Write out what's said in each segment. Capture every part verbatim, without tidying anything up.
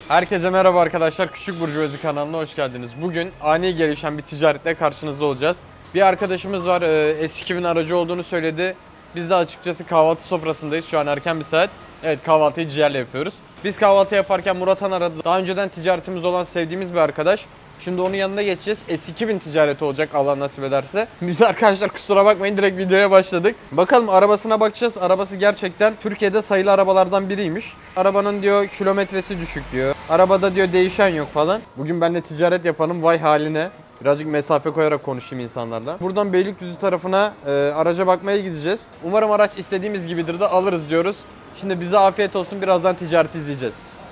Herkese merhaba arkadaşlar, Küçük Burjuvazi kanalına hoş geldiniz. Bugün ani gelişen bir ticaretle karşınızda olacağız. Bir arkadaşımız var, S iki bin aracı olduğunu söyledi. Biz de açıkçası kahvaltı sofrasındayız, şu an erken bir saat. Evet, kahvaltıyı ciğerle yapıyoruz. Biz kahvaltı yaparken Murat Han aradı. Daha önceden ticaretimiz olan, sevdiğimiz bir arkadaş. Şimdi onun yanına geçeceğiz. S iki bin ticareti olacak Allah nasip ederse. Biz de arkadaşlar kusura bakmayın, direkt videoya başladık. Bakalım arabasına bakacağız. Arabası gerçekten Türkiye'de sayılı arabalardan biriymiş. Arabanın diyor kilometresi düşük diyor. Arabada diyor değişen yok falan. Bugün benimle ticaret yapanın vay haline. Birazcık mesafe koyarak konuşayım insanlarla. Buradan Beylikdüzü tarafına e, araca bakmaya gideceğiz. Umarım araç istediğimiz gibidir de alırız diyoruz. Şimdi bize afiyet olsun, birazdan ticareti izleyeceğiz.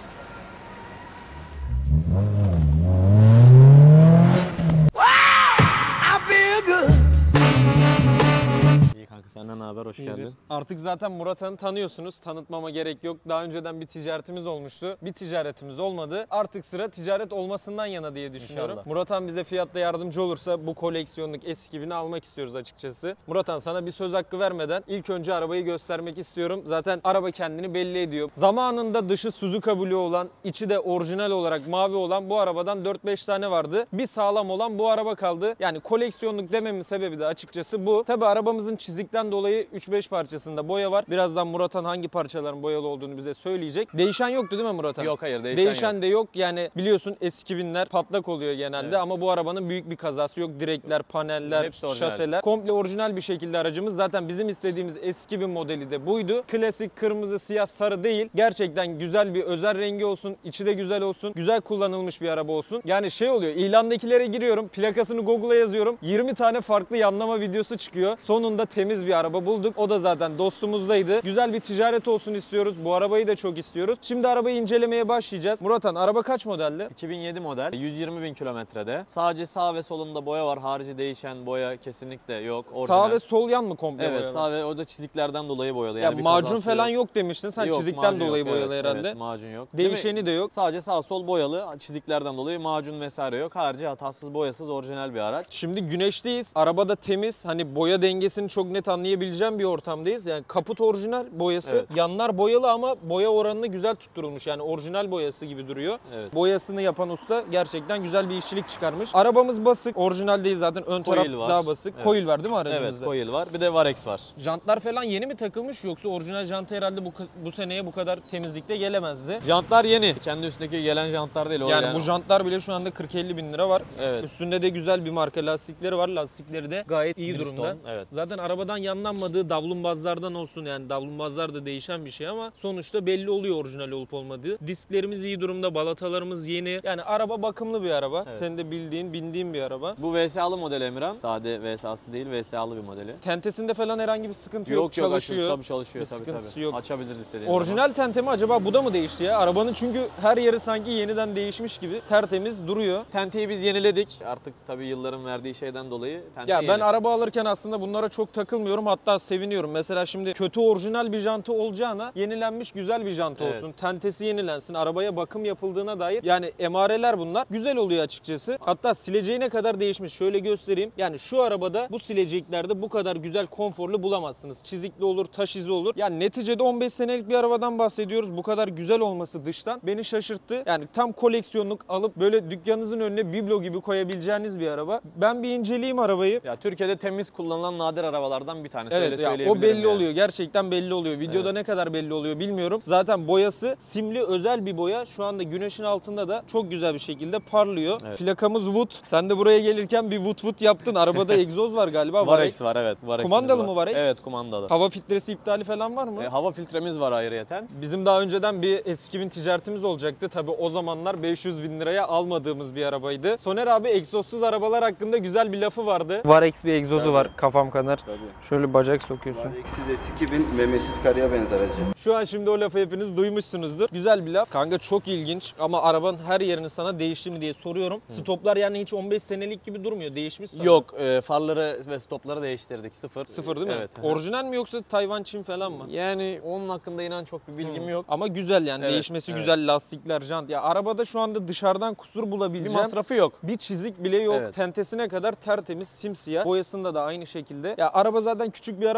Senden haber, hoş geldin. Artık zaten Murat Han'ı tanıyorsunuz. Tanıtmama gerek yok. Daha önceden bir ticaretimiz olmuştu. Bir ticaretimiz olmadı. Artık sıra ticaret olmasından yana diye düşünüyorum. İnşallah. Murat Han bize fiyatta yardımcı olursa bu koleksiyonluk S iki bini almak istiyoruz açıkçası. Murat Han, sana bir söz hakkı vermeden ilk önce arabayı göstermek istiyorum. Zaten araba kendini belli ediyor. Zamanında dışı Suzuka Blue olan, içi de orijinal olarak mavi olan bu arabadan dört beş tane vardı. Bir sağlam olan bu araba kaldı. Yani koleksiyonluk dememin sebebi de açıkçası bu. Tabi arabamızın çizikten dolayı üç beş parçasında boya var. Birazdan Murat Han hangi parçaların boyalı olduğunu bize söyleyecek. Değişen yoktu değil mi Murat Han? Yok, hayır, değişen, değişen yok. de yok. Yani biliyorsun S iki binler patlak oluyor genelde, evet. Ama bu arabanın büyük bir kazası yok. Direkler, paneller, şaseler komple orijinal bir şekilde aracımız. Zaten bizim istediğimiz S iki bin modeli de buydu. Klasik kırmızı, siyah, sarı değil. Gerçekten güzel bir özel rengi olsun. İçi de güzel olsun. Güzel kullanılmış bir araba olsun. Yani şey oluyor. İlandakilere giriyorum. Plakasını Google'a yazıyorum. yirmi tane farklı yanlama videosu çıkıyor. Sonunda temiz bir araba bulduk. O da zaten dostumuzdaydı. Güzel bir ticaret olsun istiyoruz. Bu arabayı da çok istiyoruz. Şimdi arabayı incelemeye başlayacağız. Murat Han, araba kaç modelli? iki bin yedi model. yüz yirmi bin kilometrede. Sadece sağ ve solunda boya var. Harici değişen boya kesinlikle yok. Orijinal. Sağ ve sol yan mı komple evet, boyalı? Evet, sağ ve o da çiziklerden dolayı boyalı. Yani ya macun falan yok. yok demiştin. Sen yok, çizikten dolayı yok, boyalı evet, herhalde. Evet, macun yok. Değişeni de yok. Sadece sağ sol boyalı. Çiziklerden dolayı macun vesaire yok. Harici hatasız, boyasız, orijinal bir araç. Şimdi güneşteyiz. Araba da temiz. Hani boya dengesini çok net anlayabileceğim bir ortamdayız. Yani kaput orijinal boyası. Evet. Yanlar boyalı ama boya oranını güzel tutturulmuş. Yani orijinal boyası gibi duruyor. Evet. Boyasını yapan usta gerçekten güzel bir işçilik çıkarmış. Arabamız basık. Orijinal değil zaten. Ön taraf var. daha basık. Evet. Coil var değil mi aracımızda? Evet, coil var. Bir de Varex var. Jantlar falan yeni mi takılmış yoksa orijinal jantı herhalde bu, bu seneye bu kadar temizlikte gelemezdi. Jantlar yeni. Kendi üstündeki gelen jantlar değil. O yani, yani bu jantlar bile şu anda kırk elli bin lira var. Evet. Üstünde de güzel bir marka lastikleri var. Lastikleri de gayet iyi Bridgestone, durumda. evet. Zaten arabadan yanlanmadığı davlumbazlardan olsun, yani davlumbazlar da değişen bir şey ama sonuçta belli oluyor orijinal olup olmadığı. Disklerimiz iyi durumda, balatalarımız yeni. Yani araba bakımlı bir araba. Evet. Senin de bildiğin, bindiğin bir araba. Bu V S A'lı model Emirhan. Sade V S A'sı değil, V S A'lı bir modeli. Tentesinde falan herhangi bir sıkıntı yok. Yok, çalışıyor. Yok, tabii çalışıyor. Bir tabii, sıkıntısı tabii. yok. Açabiliriz istediğiniz Orijinal zaman. tente mi acaba, bu da mı değişti ya? Arabanın çünkü her yeri sanki yeniden değişmiş gibi tertemiz duruyor. Tenteyi biz yeniledik. Artık tabii yılların verdiği şeyden dolayı tente Ya yeni. ben araba alırken aslında bunlara çok takılmıyorum, hatta seviniyorum. Mesela şimdi kötü orijinal bir jantı olacağına yenilenmiş güzel bir jantı Evet. olsun. Tentesi yenilensin, arabaya bakım yapıldığına dair yani emareler bunlar. Güzel oluyor açıkçası. Hatta sileceğine kadar değişmiş. Şöyle göstereyim. Yani şu arabada bu sileceklerde bu kadar güzel, konforlu bulamazsınız. Çizikli olur, taş izi olur. Yani neticede on beş senelik bir arabadan bahsediyoruz. Bu kadar güzel olması dıştan beni şaşırttı. Yani tam koleksiyonluk alıp böyle dükkanınızın önüne biblo gibi koyabileceğiniz bir araba. Ben bir inceleyeyim arabayı. Ya Türkiye'de temiz kullanılan nadir arabalardan bir tanesi. Evet, öyle ya söyleyebilirim o belli yani. oluyor. Gerçekten belli oluyor. Videoda evet. Ne kadar belli oluyor bilmiyorum. Zaten boyası simli, özel bir boya. Şu anda güneşin altında da çok güzel bir şekilde parlıyor. Evet. Plakamız Wood. Sen de buraya gelirken bir Wood Wood yaptın. Arabada egzoz var galiba. Varex var, evet. Kumandalı var. mı Varex? Evet, kumandalı. Hava filtresi iptali falan var mı? E, hava filtremiz var ayrıyeten. Bizim daha önceden bir S iki bin ticaretimiz olacaktı. Tabii o zamanlar beş yüz bin liraya almadığımız bir arabaydı. Soner abi egzozsuz arabalar hakkında güzel bir lafı vardı. Varex bir egzozu Tabii. var. Kafam kanar. Tabii. Şöyle bacak sokuyorsun. Varex'siz S iki bin memesiz karıya benzer acı. Şu an şimdi o lafı hepiniz duymuşsunuzdur. Güzel bir laf. Kanka çok ilginç ama arabanın her yerini sana değişti mi diye soruyorum. Hı. Stoplar yani hiç on beş senelik gibi durmuyor. Değişmiş sanırım. Yok, e, farları ve stopları değiştirdik. Sıfır. Sıfır değil mi? Evet. Orijinal mi yoksa Tayvan, Çin falan mı? Yani onun hakkında inan çok bir bilgim Hı. yok. Ama güzel yani. Evet, değişmesi evet. güzel, lastikler, jant. Ya arabada şu anda dışarıdan kusur bulabileceğim. Bir masrafı yok. Bir çizik bile yok. Evet. Tentesine kadar tertemiz, simsiyah. Boyasında da aynı şekilde. Ya araba zaten küçük bir araba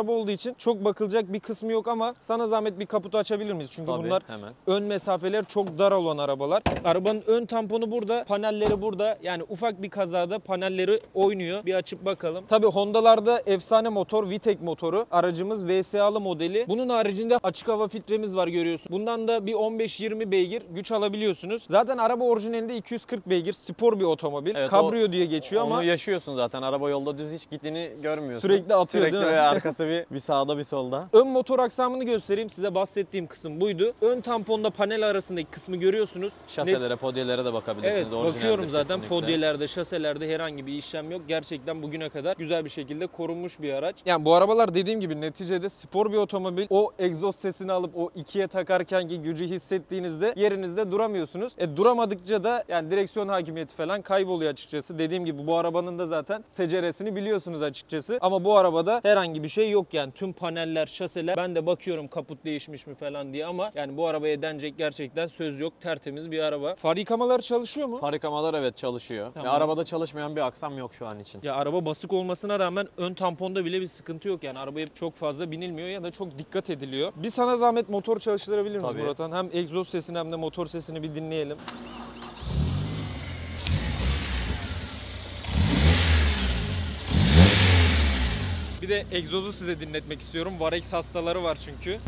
araba olduğu için çok bakılacak bir kısmı yok ama sana zahmet bir kaputu açabilir miyiz? Çünkü Tabii, bunlar hemen. ön mesafeler çok dar olan arabalar. Arabanın ön tamponu burada, panelleri burada. Yani ufak bir kazada panelleri oynuyor. Bir açıp bakalım. Tabii Honda'larda efsane motor, VTEC motoru. Aracımız V S A'lı modeli. Bunun haricinde açık hava filtremiz var, görüyorsun. Bundan da bir on beş yirmi beygir güç alabiliyorsunuz. Zaten araba orijinalinde iki yüz kırk beygir, spor bir otomobil. Evet, Cabrio diye geçiyor Onu ama yaşıyorsun zaten. Araba yolda düz hiç gittiğini görmüyorsun. Sürekli atıyor, Sürekli değil mi? ve arkası bir, bir sağda bir solda. ön motor aksamını göstereyim. Size bahsettiğim kısım buydu. Ön tamponda panel arasındaki kısmı görüyorsunuz. Şaselere, podyelere de bakabilirsiniz. Evet, Orijinaldir bakıyorum zaten kesinlikle. podyelerde, şaselerde herhangi bir işlem yok. Gerçekten bugüne kadar güzel bir şekilde korunmuş bir araç. Yani bu arabalar dediğim gibi neticede spor bir otomobil. O egzoz sesini alıp o ikiye takarken ki gücü hissettiğinizde yerinizde duramıyorsunuz. E duramadıkça da yani direksiyon hakimiyeti falan kayboluyor açıkçası. Dediğim gibi bu arabanın da zaten seceresini biliyorsunuz açıkçası. Ama bu arabada herhangi bir şey yok yani. Tüm paneller, şaseler. Ben de bakıyorum kaput değişmiş mi falan diye ama yani bu arabaya denecek gerçekten söz yok. Tertemiz bir araba. Far yıkamalar çalışıyor mu? Far yıkamalar evet çalışıyor. Tamam. Ya, arabada çalışmayan bir aksam yok şu an için. Ya araba basık olmasına rağmen ön tamponda bile bir sıkıntı yok. Yani arabaya çok fazla binilmiyor ya da çok dikkat ediliyor. Bir sana zahmet motor çalıştırabilir miyiz Tabii. Murat Han? Hem egzoz sesini hem de motor sesini bir dinleyelim. Bir de egzozu size dinletmek istiyorum. Varex hastaları var çünkü.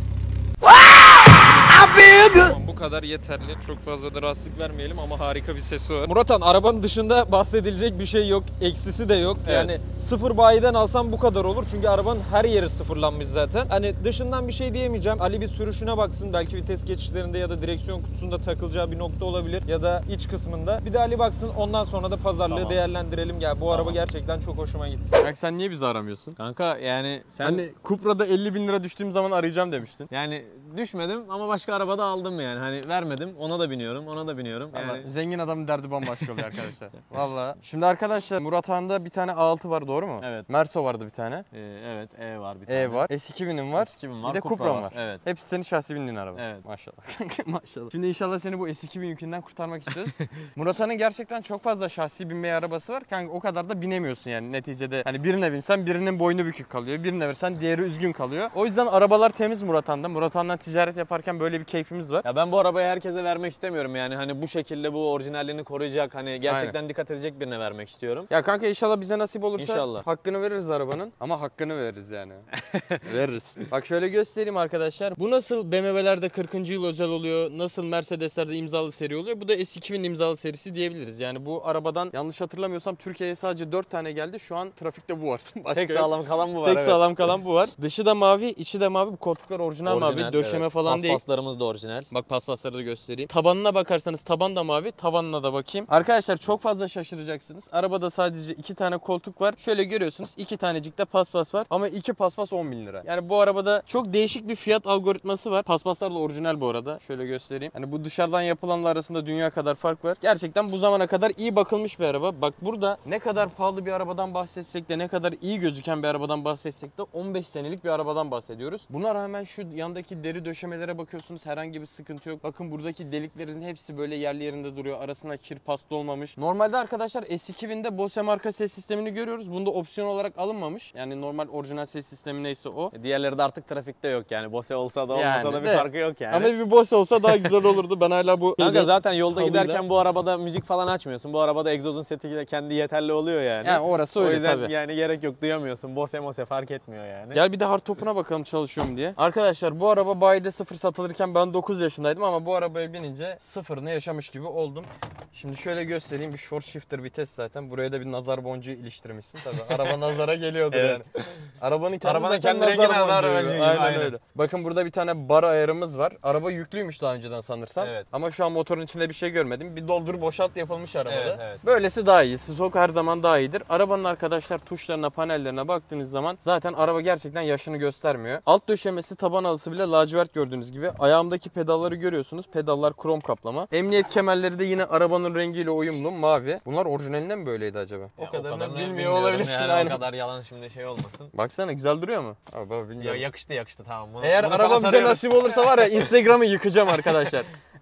Tamam, bu kadar yeterli. Çok fazla da rahatsızlık vermeyelim ama harika bir sesi var. Murat Han, arabanın dışında bahsedilecek bir şey yok. Eksisi de yok. Evet. Yani sıfır bayiden alsam bu kadar olur. Çünkü arabanın her yeri sıfırlanmış zaten. Hani dışından bir şey diyemeyeceğim. Ali bir sürüşüne baksın. Belki vites geçişlerinde ya da direksiyon kutusunda takılacağı bir nokta olabilir. Ya da iç kısmında. Bir de Ali baksın, ondan sonra da pazarlığı Tamam. değerlendirelim. Ya bu Tamam. araba gerçekten çok hoşuma gitti. Kanka sen niye bizi aramıyorsun? Kanka yani sen Hani Cupra'da elli bin lira düştüğüm zaman arayacağım demiştin. yani düşmedim ama başka arabada aldım yani. Hani vermedim. Ona da biniyorum. Ona da biniyorum. Ama Yani zengin adamın derdi bambaşka oluyor arkadaşlar. Valla. Şimdi arkadaşlar Murat Han'da bir tane A altı var, doğru mu? Evet. Merso vardı bir tane. e, evet E var bir tane. E var. S iki binin var. S iki bin var, Bir de Cupra Cupra'm var. var. Evet. Hepsi senin şahsi bindiğin araba. Evet. Maşallah. Maşallah. Şimdi inşallah seni bu S iki bin yükünden kurtarmak istiyoruz. Murat Han'ın gerçekten çok fazla şahsi binmeye arabası var. Kanka o kadar da binemiyorsun yani neticede. Hani birine binsen birinin boynu bükük kalıyor. Birine versen diğeri üzgün kalıyor. O yüzden arabalar temiz Murat Han'da. Murat Han'dan ticaret yaparken böyle bir keyfimiz var. Ya ben bu arabayı herkese vermek istemiyorum yani hani bu şekilde bu orijinalliğini koruyacak hani gerçekten Aynen. dikkat edecek birine vermek istiyorum. Ya kanka inşallah bize nasip olursa İnşallah. hakkını veririz arabanın. Ama hakkını veririz yani. veririz. Bak şöyle göstereyim arkadaşlar. Bu nasıl B M W'lerde kırkıncı yıl özel oluyor? Nasıl Mercedes'lerde imzalı seri oluyor? Bu da S iki bin imzalı serisi diyebiliriz. Yani bu arabadan yanlış hatırlamıyorsam Türkiye'ye sadece dört tane geldi. Şu an trafikte bu var. Başka Tek yok. sağlam kalan bu var. Tek evet. sağlam kalan bu var. Dışı da mavi, içi de mavi. Bu koltuklar orijinal, Orijinal, mavi. Döşeme evet. falan değil. Paspaslarımız da orijinal. Bak paspasları da göstereyim. Tabanına bakarsanız taban da mavi, tavanına da bakayım. Arkadaşlar çok fazla şaşıracaksınız. Arabada sadece iki tane koltuk var. Şöyle görüyorsunuz iki tanecik de paspas var. Ama iki paspas on bin lira. Yani bu arabada çok değişik bir fiyat algoritması var. Paspaslar da orijinal bu arada. Şöyle göstereyim. Hani bu dışarıdan yapılanla arasında dünya kadar fark var. Gerçekten bu zamana kadar iyi bakılmış bir araba. Bak burada ne kadar pahalı bir arabadan bahsetsek de ne kadar iyi gözüken bir arabadan bahsetsek de on beş senelik bir arabadan bahsediyoruz. Buna rağmen şu yandaki deri döşemelere bakıyorsunuz. Herhangi bir sıkıntı yok. Bakın buradaki deliklerin hepsi böyle yerli yerinde duruyor. Arasına kir pasta olmamış. Normalde arkadaşlar S iki binde Bose marka ses sistemini görüyoruz. Bunda opsiyon olarak alınmamış. Yani normal orijinal ses sistemi neyse o. Diğerleri de artık trafikte yok yani. Bose olsa da olmasa Yani da bir de. farkı yok yani. Ama bir Bose olsa daha güzel olurdu. Ben hala bu... Kanka zaten yolda halıyla- giderken bu arabada müzik falan açmıyorsun. Bu arabada egzozun seti de kendi yeterli oluyor yani. Yani orası öyle o yüzden tabii. yani gerek yok, duyamıyorsun. Bose mose fark etmiyor yani. Gel bir de hard topuna bakalım çalışıyor mu diye. Arkadaşlar bu araba bayide sıfır satılırken ben dokuz yaşındaydım ama bu arabaya binince sıfırını yaşamış gibi oldum. Şimdi şöyle göstereyim, bir short shifter vites zaten. Buraya da bir nazar boncuğu iliştirmişsin tabii. Araba nazara geliyordur Evet. yani. Arabanın kendi Arabanın zaten kendi rengi nazar nazar boncuğu. boncuğu gibi, Aynen, aynen. öyle. Bakın burada bir tane bar ayarımız var. Araba yüklüymüş daha önceden sanırsam. Evet. Ama şu an motorun içinde bir şey görmedim. Bir doldur boşalt yapılmış arabada. Evet, evet. Böylesi daha iyi. Stok her zaman daha iyidir. Arabanın arkadaşlar tuşlarına, panellerine baktığınız zaman zaten araba gerçekten yaşını göstermiyor. Alt döşemesi, taban halısı bile lacivert gördüğünüz gibi. Ayağımdaki pedalları görüyorsunuz. Pedallar krom kaplama. Emniyet kemerleri de yine arabanın rengiyle uyumlu, mavi. Bunlar orijinalinde mi böyleydi acaba? Ya o kadarını kadarını bilmiyor bilmiyorum olabilirsin yani, aynen. O kadar yalan şimdi şey olmasın. Baksana güzel duruyor mu? Abi, Ya bilmiyorum. yakıştı yakıştı tamam. Bunu, Eğer bunu araba sana bize sarıyorum. nasip olursa var ya Instagram'ı yıkacağım arkadaşlar.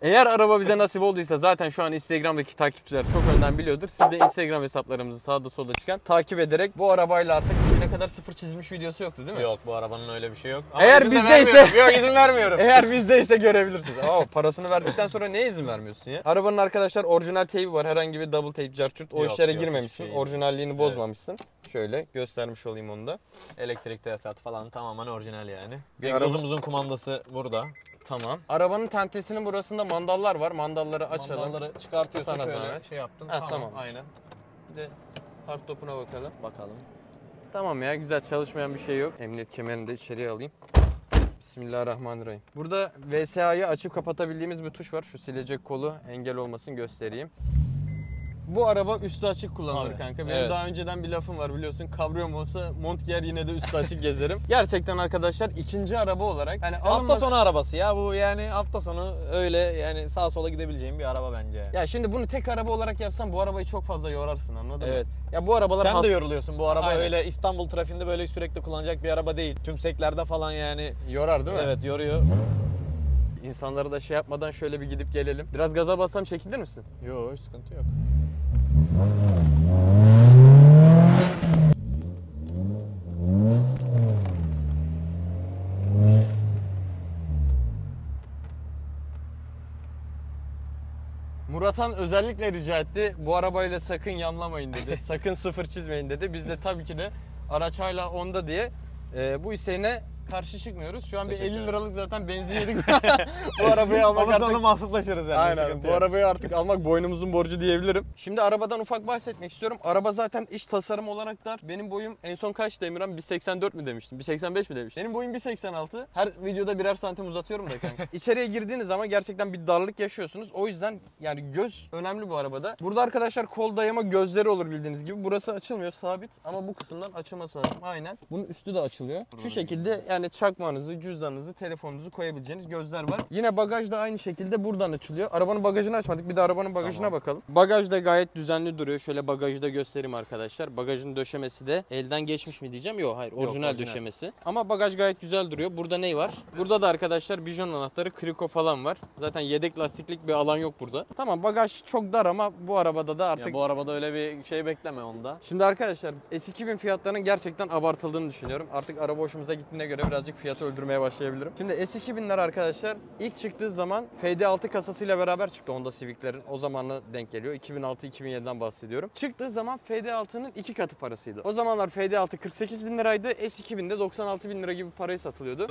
Eğer araba bize nasip olduysa zaten şu an Instagram'daki takipçiler çok önden biliyordur. Siz de Instagram hesaplarımızı sağda solda çıkan takip ederek bu arabayla artık bugüne kadar sıfır çizmiş videosu yoktu değil mi? Yok, bu arabanın öyle bir şey yok. Ama Eğer izin de bizdeyse- vermiyorum. Yok, izin vermiyorum. Eğer bizdeyse görebilirsiniz. Aa, parasını verdikten sonra neye izin vermiyorsun ya? Arabanın arkadaşlar orijinal teybi var. Herhangi bir double tape, carçurt. O Yok, işlere yok, girmemişsin. hiçbir şey. Orijinalliğini bozmamışsın. Şöyle göstermiş olayım onu da. Elektrik tesisatı falan tamamen orijinal yani. Bir Egzozumuzun kumandası burada. Tamam. Arabanın tentesinin burasında mandallar var. Mandalları açalım. Mandalları çıkartıyorsun, Sana şöyle zahmet. şey yaptın. Ha, tamam, tamam. aynen. Bir de hard topuna bakalım. Bakalım. Tamam ya, güzel, çalışmayan bir şey yok. Emniyet kemerini de içeriye alayım. Bismillahirrahmanirrahim. Burada V S A'yı açıp kapatabildiğimiz bir tuş var. Şu silecek kolu engel olmasın göstereyim. Bu araba üstü açık kullanılır Tabii. kanka. Benim Evet. daha önceden bir lafım var biliyorsun. Kabriyo olsa mont giyer yine de üstü açık gezerim. Gerçekten arkadaşlar ikinci araba olarak hani Hafta alınması- sonu arabası ya bu, yani hafta sonu öyle yani sağa sola gidebileceğin bir araba bence yani. Ya şimdi bunu tek araba olarak yapsan bu arabayı çok fazla yorarsın, anladın Evet. mı? Ya bu arabalar Sen has- de yoruluyorsun, bu araba Aynen. öyle İstanbul trafiğinde böyle sürekli kullanacak bir araba değil. Tümseklerde falan yani. yorar değil mi? Evet, yoruyor. İnsanları da şey yapmadan şöyle bir gidip gelelim. Biraz gaza bassam çekilir misin? Yok, sıkıntı yok. Murathan özellikle rica etti. Bu arabayla sakın yanlamayın dedi. Sakın sıfır çizmeyin dedi. Biz de tabii ki de araç hala onda diye e, bu isteğine karşı çıkmıyoruz. Şu an bir Teşekkür elli ederim. liralık zaten benzin yedik. Bu arabayı almak Ama sonra artık... mahsuplaşırız yani. Aynen. sıkıntı Bu yok. arabayı artık almak boynumuzun borcu diyebilirim. Şimdi arabadan ufak bahsetmek istiyorum. Araba zaten iç tasarım olarak dar. Benim boyum en son kaçtı Emirhan? bir seksen dört mi demiştim? bir seksen beş mi demiştim? Benim boyum bir seksen altı. Her videoda birer santim uzatıyorum da kanka. İçeriye girdiğiniz zaman gerçekten bir darlık yaşıyorsunuz. O yüzden yani göz önemli bu arabada. Burada arkadaşlar kol dayama gözleri olur bildiğiniz gibi. Burası açılmıyor, sabit, ama bu kısımdan açılması lazım. Aynen. Bunun üstü de açılıyor. Şu şekilde yani çakmağınızı, cüzdanınızı, telefonunuzu koyabileceğiniz gözler var. Yine bagaj da aynı şekilde buradan açılıyor. Arabanın bagajını açmadık. Bir de arabanın bagajına Tamam. bakalım. Bagaj da gayet düzenli duruyor. Şöyle bagajı da göstereyim arkadaşlar. Bagajın döşemesi de elden geçmiş mi diyeceğim. Yok, hayır. Orijinal, orijinal. döşemesi. Ama bagaj gayet güzel duruyor. Burada ne var? Burada da arkadaşlar bijon anahtarı, kriko falan var. Zaten yedek lastiklik bir alan yok burada. Tamam, bagaj çok dar ama bu arabada da artık... Ya bu arabada öyle bir şey bekleme onda. Şimdi arkadaşlar S iki bin fiyatlarının gerçekten abartıldığını düşünüyorum. Artık araba hoşumuza gittiğine göre birazcık fiyatı öldürmeye başlayabilirim. Şimdi S iki binler arkadaşlar ilk çıktığı zaman F D altı kasasıyla beraber çıktı Honda Civic'lerin. O zamanla denk geliyor. iki bin altı iki bin yediden bahsediyorum. Çıktığı zaman F D altının iki katı parasıydı. O zamanlar F D altı kırk sekiz bin liraydı. S iki binde doksan altı bin lira gibi parayı satılıyordu.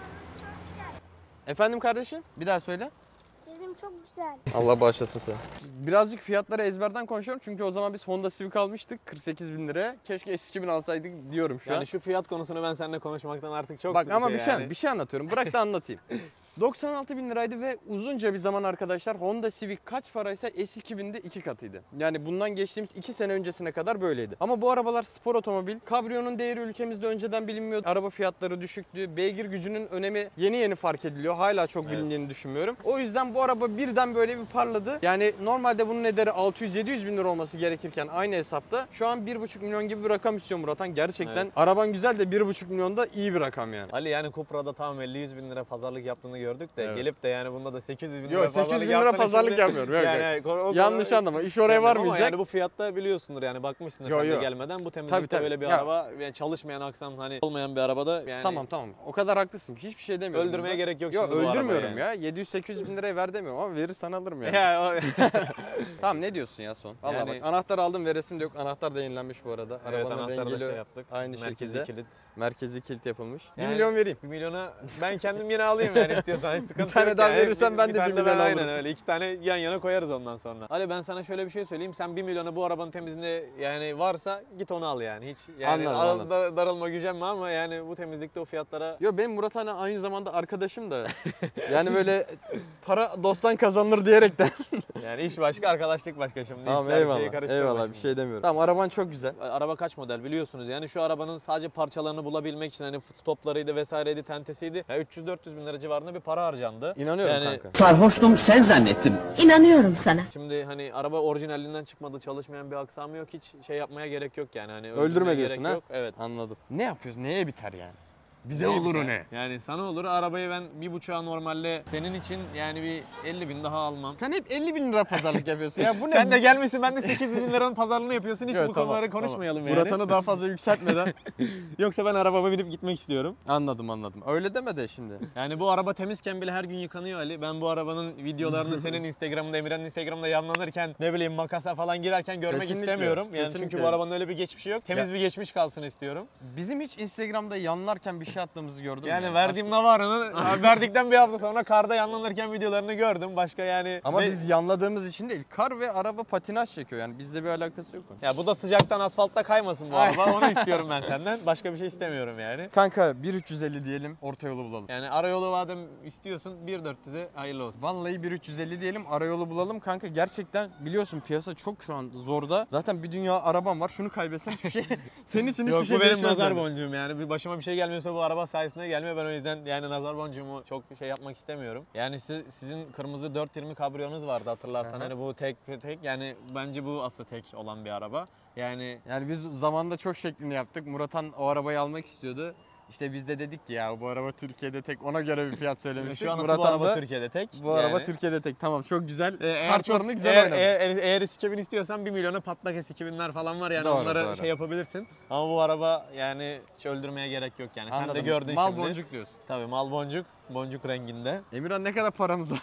Efendim kardeşim? Bir daha söyle. Dedim çok güzel. Allah bağışlasın seni. Birazcık fiyatları ezberden konuşuyorum çünkü o zaman biz Honda Civic almıştık kırk sekiz bin liraya. Keşke S iki bin alsaydık diyorum şu Yani an. şu fiyat konusunu ben seninle konuşmaktan artık çok Bak sıkı ama şey bir şey, yani. bir şey anlatıyorum. Bırak da anlatayım. doksan altı bin liraydı ve uzunca bir zaman arkadaşlar Honda Civic kaç paraysa S iki binde iki katıydı. Yani bundan geçtiğimiz iki sene öncesine kadar böyleydi. Ama bu arabalar spor otomobil. Kabrio'nun değeri ülkemizde önceden bilinmiyordu. Araba fiyatları düşüktü. Beygir gücünün önemi yeni yeni fark ediliyor. Hala çok Evet. bilindiğini düşünmüyorum. O yüzden bu araba birden böyle bir parladı. Yani normalde bunun ederi altı yüz yedi yüz bin lira olması gerekirken aynı hesapta şu an bir buçuk milyon gibi bir rakam istiyor Murathan. Gerçekten Evet. araban güzel de bir buçuk milyon da iyi bir rakam yani. Ali yani Cupra'da tamam elli yüz bin lira pazarlık yaptığını gördük de Evet. gelip de yani bunda da sekiz yüz bin lira Yok, pazarlık sekiz yüz bin lira yaptığını pazarlık şimdi- yapmıyorum. Yok, yani yok. o- o- Yanlış anlama. İş oraya Sevmem ama varmayacak. yani bu fiyatta biliyorsundur yani bakmışsındır Yo, sen de yo. gelmeden bu temizlikte Tabii, tabii. böyle bir Ya- araba yani çalışmayan aksam hani olmayan bir arabada yani Tamam tamam. O kadar haklısın. Hiçbir şey demiyorum. öldürmeye burada. gerek yok Yok, şimdi bu arabaya öldürmüyorum yani. ya. yedi yüz sekiz yüz bin liraya ver demiyorum ama verirsen alırım yani. Ya o- Tamam, ne diyorsun ya son? Vallahi Yani- bak, anahtar aldım ve resim de yok. Anahtar da yenilenmiş bu arada. evet, Arabanın anahtarı da rengiyle şey yaptık. aynı Merkezi şekilde. kilit. Merkezi kilit yapılmış. bir Yani- milyon vereyim. Bir milyona ben kendim yine alayım yani istiyorsan hiç sıkıntı Bir tane yok daha yani. verirsen ben de bir tane milyon ben aynen alırım. öyle iki tane yan yana koyarız ondan sonra. Ali ben sana şöyle bir şey söyleyeyim sen bir milyona bu arabanın temizliğinde yani varsa git onu al yani hiç yani Anladım, al- anladım. da- darılma gücenme ama yani bu temizlikte o fiyatlara Yo, benim Murat hani aynı zamanda arkadaşım da. Yani böyle para dosttan kazanılır diyerekten. yani iş başka arkadaşlık başka şimdi. Tamam, İşler bir eyvallah. şeye karıştırma Eyvallah, şimdi. bir şey demiyorum. Tamam, araban çok güzel. Araba kaç model biliyorsunuz yani şu arabanın sadece parçalarını bulabilmek için hani stoplarıydı vesaireydi tentesiydi ya üç yüz dört yüz bin lira civarında bir para harcandı. İnanıyorum Yani- kanka. Sarhoştum sen zannettim. İnanıyorum sana. Şimdi hani araba orijinalinden çıkmadı çalışmayan bir aksamı yok hiç şey yapmaya gerek yok yani hani Öldürme öldürmeye diyorsun gerek ha? yok. Evet. Anladım. Ne yapıyoruz? Neye biter yani? Bize Değil olur mi? o ne? Yani sana olur, arabayı ben bir buçuğa normalde senin için yani bir elli bin daha almam. Sen hep elli bin lira pazarlık yapıyorsun ya bu ne? Sen de gelmişsin, ben de sekiz yüz bin liranın pazarlığını yapıyorsun, hiç Evet, bu tamam, konuları tamam. konuşmayalım yani. Murat'ını daha fazla yükseltmeden. Yoksa ben arabama binip gitmek istiyorum. Anladım anladım. Öyle deme de şimdi. Yani bu araba temizken bile her gün yıkanıyor Ali. Ben bu arabanın videolarını senin Instagram'da, Emirhan'ın Instagram'da yanlanırken, ne bileyim makasa falan girerken görmek Kesinlikle, istemiyorum. Yani kesinlikle. çünkü bu arabanın öyle bir geçmişi yok. Temiz Ya- bir geçmiş kalsın istiyorum. Bizim hiç Instagram'da yanlarken bir şey attığımızı gördün mü? Yani verdiğim Navara'nın verdikten bir hafta sonra karda yanlanırken videolarını gördüm. Başka yani... Ama Ve- biz yanladığımız için değil. Kar ve araba patinaj çekiyor yani bizle bir alakası yok. onun. Ya bu da sıcaktan asfaltta kaymasın bu Ay. araba. Onu istiyorum ben senden. Başka bir şey istemiyorum yani. Kanka bir üç yüz elli diyelim, orta yolu bulalım. Yani arayolu madem istiyorsun bir dört yüze hayırlı olsun. Vallahi bir üç yüz elli diyelim, arayolu bulalım kanka. Gerçekten biliyorsun piyasa çok şu an zorda. Zaten bir dünya arabam var. Şunu kaybetsem hiçbir şey senin için hiçbir Yok şey bu benim değişmez nazar yani. boncuğum yani. Bir başıma bir şey gelmiyorsa bu araba sayesinde gelmiyor. Ben o yüzden yani nazar boncuğumu çok şey yapmak istemiyorum. Yani siz, sizin kırmızı dört yirmi kabriyonuz vardı hatırlarsan. Aha. Hani bu tek tek yani bence bu aslı tek olan bir araba. Yani Yani biz zamanında çok şeklini yaptık. Murathan o arabayı almak istiyordu. İşte biz de dedik ki ya bu araba Türkiye'de tek, ona göre bir fiyat söylemiştik. şu an bu Murathan araba da Türkiye'de tek. bu araba Yani. Türkiye'de tek. Tamam çok güzel. Ee, eğer Kartlarını çok, güzel eğer, oynadın. eğer, eğer S iki bin istiyorsan bir milyona patlak S iki binler falan var yani Doğru, onları doğru. şey yapabilirsin. Ama bu araba yani hiç öldürmeye gerek yok yani. Sen de Anladım. gördün Mal şimdi. boncuk diyorsun. Tabii mal boncuk, boncuk renginde. Emirhan ne kadar paramız var?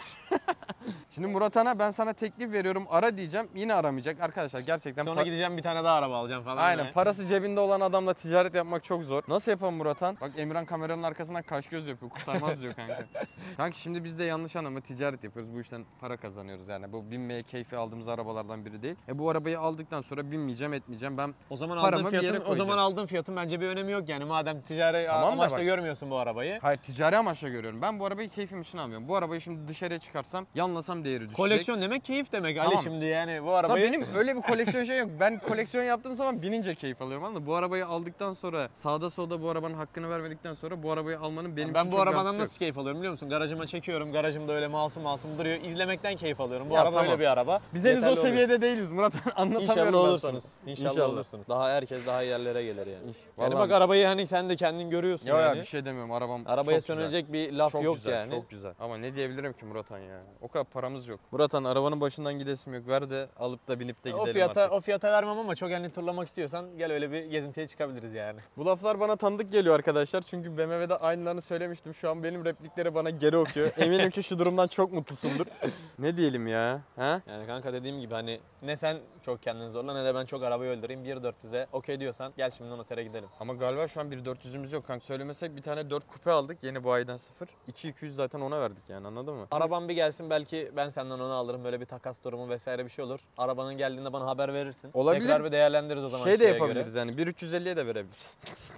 Şimdi Murathan'a ben sana teklif veriyorum, ara diyeceğim. Yine aramayacak. Arkadaşlar gerçekten Sonra pa- gideceğim bir tane daha araba alacağım falan. Aynen, yani. parası cebinde olan adamla ticaret yapmak çok zor. Nasıl yapalım Murathan? Bak Emirhan kameranın arkasından kaş göz yapıyor. Kurtarmaz diyor kanka. Kanka şimdi biz de yanlış anlama ticaret yapıyoruz. Bu işten para kazanıyoruz yani. Bu binmeye keyfi aldığımız arabalardan biri değil. E bu arabayı aldıktan sonra binmeyeceğim, etmeyeceğim. Ben O zaman paramı aldığın bir yere fiyatın, o koyacağım. zaman aldığın fiyatın bence bir önemi yok yani. Madem ticari Tamam da amaçla bak- görmüyorsun bu arabayı. Hayır, ticari amaçla görüyorum. Ben bu arabayı keyfim için almıyorum. Bu arabayı şimdi dışarıya çıkarsam, yanlasam değeri düşecek. Koleksiyon demek keyif demek Ali Tamam. şimdi yani bu Da arabayı. benim öyle bir koleksiyon şey yok. Ben koleksiyon yaptığım zaman binince keyif alıyorum anladın mı? Bu arabayı aldıktan sonra, sağda solda bu arabanın hakkını vermedikten sonra bu arabayı almanın benim ben için bu çok bir arabadan artısı yok. nasıl keyif alıyorum biliyor musun? Garajıma çekiyorum. Garajımda öyle masum masum duruyor. İzlemekten keyif alıyorum. Bu Ya araba tamam. öyle bir araba. Biz henüz Yeterli o oluyor. seviyede değiliz Murat. Anlatamıyorum İnşallah ben olursunuz. sana. İnşallah, İnşallah. olursunuz. Daha herkes daha iyi yerlere gelir yani. İş. Yani Vallahi- bak arabayı hani sen de kendin görüyorsun Yo yani. ya bir şey demiyorum, arabam Arabaya çok güzel. sönecek bir laf Çok yok güzel, yani. çok güzel. Ama ne diyebilirim ki Murathan ya? O kadar paramız yok. Murathan arabanın başından gidesim yok. Ver de alıp da binip de O gidelim fiyata artık. o fiyata vermem ama çok yani turlamak istiyorsan gel öyle bir gezintiye çıkabiliriz yani. Bu laflar bana tanıdık geliyor arkadaşlar. Çünkü B M W'de aynılarını söylemiştim. Şu an benim replikleri bana geri okuyor. Eminim ki şu durumdan çok mutlusundur. Ne diyelim ya? Ha? Yani kanka dediğim gibi hani ne sen çok kendini zorla ne de ben çok arabayı öldüreyim. bir dört yüze okey diyorsan gel şimdi notere gidelim. Ama galiba şu an bir dört yüzümüz yok kanka. Söylemesek bir tane dört kupe aldık. Yeni bu aydan sıfır. iki iki yüz zaten ona verdik yani, anladın mı? Araban bir gelsin belki ben senden onu alırım. Böyle bir takas durumu vesaire bir şey olur. Arabanın geldiğinde bana haber verirsin. Olabilir. Tekrar bir değerlendiririz o zaman. Şey de şeye yapabiliriz göre. yani. bir üç yüz elliye de verebiliriz.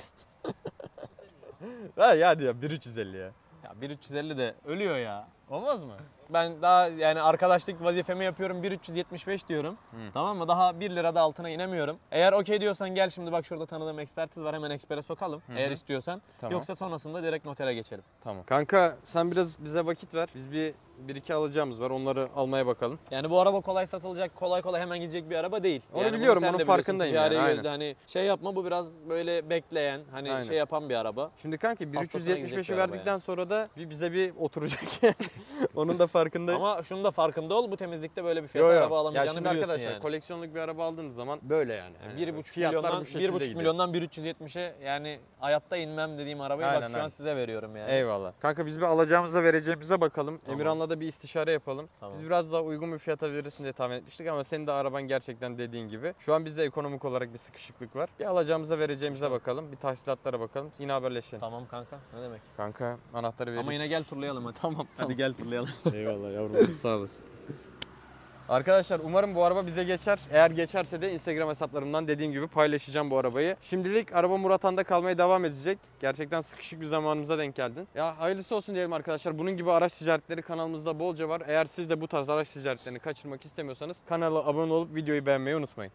Ha ya hadi ya bir üç yüz elli ya. Ya bir üç yüz elli de ölüyor ya. Olmaz mı? Ben daha yani arkadaşlık vazifemi yapıyorum bir üç yüz yetmiş beş diyorum. Tamam mı? Daha bir lira da altına inemiyorum. Eğer okey diyorsan gel şimdi bak şurada tanıdığım ekspertiz var hemen ekspere sokalım. Eğer istiyorsan. Tamam. Yoksa sonrasında direkt notere geçelim. Tamam. Kanka sen biraz bize vakit ver. Biz bir bir iki alacağımız var. Onları almaya bakalım. Yani bu araba kolay satılacak, kolay kolay hemen gidecek bir araba değil. Onu Yani bunu biliyorum, sen onun de biliyorsun. farkındayım Ticari yani, gözle hani şey yapma, bu biraz böyle bekleyen, hani Aynen. şey yapan bir araba. Şimdi kanki bir üç yüz Hastasına yetmiş beşi gidecek bir araba verdikten yani. sonra da bir bize bir oturacak yani. Onun da farkındayım. Ama şunun da farkında ol, bu temizlikte böyle bir Yo, fiyata yo. araba Ya alamayacağını şimdi biliyorsun arkadaşlar yani. koleksiyonluk bir araba aldığınız zaman böyle yani. Yani bir buçuk fiyatlar milyondan bu şekilde bir buçuk gidiyor. milyondan bir üç yüz yetmişe yani hayatta inmem dediğim arabayı Aynen, bak şu aynen. an size veriyorum yani. Eyvallah. Kanka biz bir alacağımıza vereceğimize bakalım. Tamam. Emirhan'la da bir istişare yapalım. Tamam. Biz biraz daha uygun bir fiyata verirsin diye tahmin etmiştik ama senin de araban gerçekten dediğin gibi. Şu an bizde ekonomik olarak bir sıkışıklık var. Bir alacağımıza vereceğimize bakalım. Bir tahsilatlara bakalım. Yine haberleşelim. Tamam kanka, ne demek. Kanka anahtarı vereyim. Ama yine gel turlayalım hadi. Tamam, tamam. Hadi gel turlayalım. Eyvallah yavrum. Sağ olasın. Arkadaşlar umarım bu araba bize geçer. Eğer geçerse de Instagram hesaplarımdan dediğim gibi paylaşacağım bu arabayı. Şimdilik araba Murathan'da kalmaya devam edecek. Gerçekten sıkışık bir zamanımıza denk geldin. Ya hayırlısı olsun diyelim arkadaşlar. Bunun gibi araç ticaretleri kanalımızda bolca var. Eğer siz de bu tarz araç ticaretlerini kaçırmak istemiyorsanız kanala abone olup videoyu beğenmeyi unutmayın.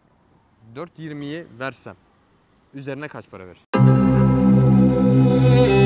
dört yirmiyi versem üzerine kaç para verirsin?